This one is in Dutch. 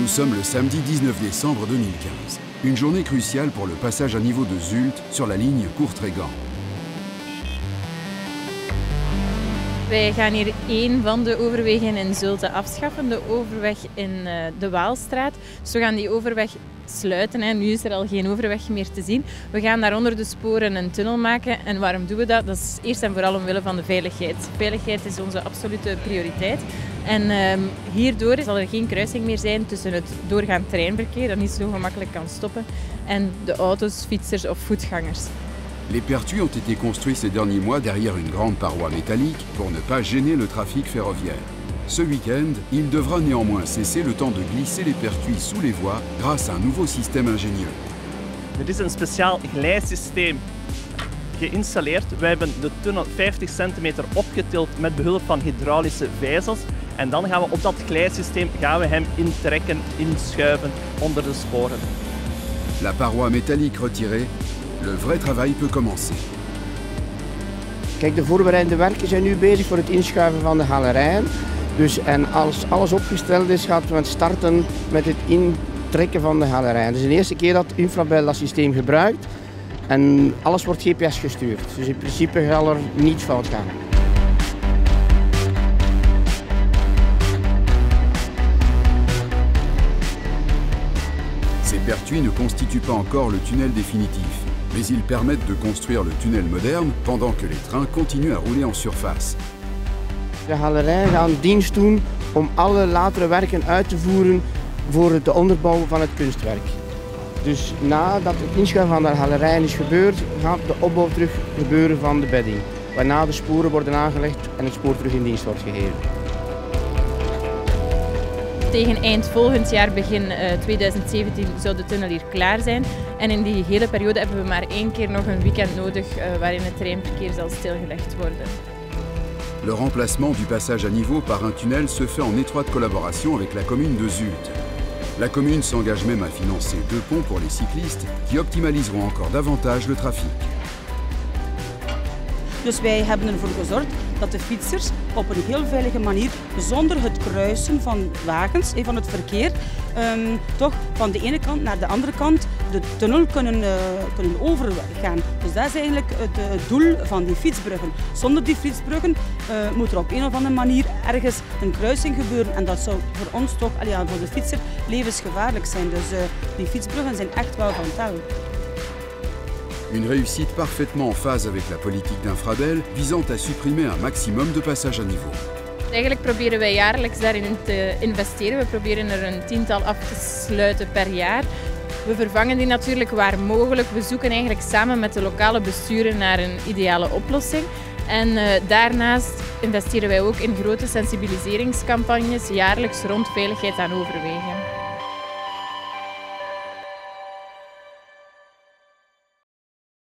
Nous sommes le samedi 19 décembre 2015. Une journée cruciale pour le passage à niveau de Zult sur la ligne Courtrai-Gand. Wij gaan hier één van de overwegen in Zulte afschaffen, de overweg in de Waalstraat. Dus we gaan die overweg sluiten. Nu is er al geen overweg meer te zien. We gaan daaronder de sporen een tunnel maken. En waarom doen we dat? Dat is eerst en vooral omwille van de veiligheid. Veiligheid is onze absolute prioriteit. En hierdoor zal er geen kruising meer zijn tussen het doorgaand treinverkeer, dat niet zo gemakkelijk kan stoppen, en de auto's, fietsers of voetgangers. Les pertuis ont été construits ces derniers mois derrière une grande paroi métallique pour ne pas gêner le trafic ferroviaire. Ce week-end, il devra néanmoins cesser le temps de glisser les pertuis sous les voies grâce à un nouveau système ingénieux. Er is een speciaal glijsysteem geïnstalleerd. Wij hebben de tunnel 50 centimeter opgetild met behulp van hydraulische vijzels. En dan gaan we op dat glijsysteem hem intrekken, inschuiven onder de sporen. La paroi métallique retirée, le vrai travail peut commencer. Kijk, de voorbereidende werken zijn nu bezig voor het inschuiven van de galerijen. Dus, en als alles opgesteld is, gaat men starten met het intrekken van de galerijen. Het is de eerste keer dat Infrabel dat systeem gebruikt en alles wordt GPS gestuurd. Dus in principe zal er niets fout gaan. Ces pertuis ne constituent pas encore le tunnel définitif, mais ils permettent de construire le tunnel moderne pendant que les trains continuent à rouler en surface. De galerijen gaan dienst doen om alle latere werken uit te voeren voor de onderbouw van het kunstwerk. Dus nadat het inschuiven van de galerijen is gebeurd, gaat de opbouw terug gebeuren van de bedding. Waarna de sporen worden aangelegd en het spoor terug in dienst wordt gegeven. Tegen eind volgend jaar, begin 2017, zou de tunnel hier klaar zijn. En in die hele periode hebben we maar één keer nog een weekend nodig waarin het treinverkeer zal stilgelegd worden. Le remplacement du passage à niveau par un tunnel se fait en étroite collaboration avec la commune de Zult. La commune s'engage même à financer 2 ponts pour les cyclistes qui optimaliseront encore davantage le trafic. Dus wij hebben ervoor gezorgd dat de fietsers op een heel veilige manier, zonder het kruisen van wagens, van het verkeer, toch van de ene kant naar de andere kant de tunnel kunnen overgaan. Dus dat is eigenlijk het doel van die fietsbruggen. Zonder die fietsbruggen moet er op een of andere manier ergens een kruising gebeuren. En dat zou voor ons toch, voor de fietser, levensgevaarlijk zijn. Dus die fietsbruggen zijn echt wel van tel. Une réussite parfaitement en phase avec la politique d'Infrabel visant à supprimer un maximum de passages à niveau. Eigenlijk proberen wij jaarlijks daarin te investeren. We proberen er een 10-tal af te sluiten per jaar. We vervangen die natuurlijk waar mogelijk. We zoeken eigenlijk samen met de lokale besturen naar een ideale oplossing. En daarnaast investeren wij ook in grote sensibiliseringscampagnes jaarlijks rond veiligheid aan overwegen.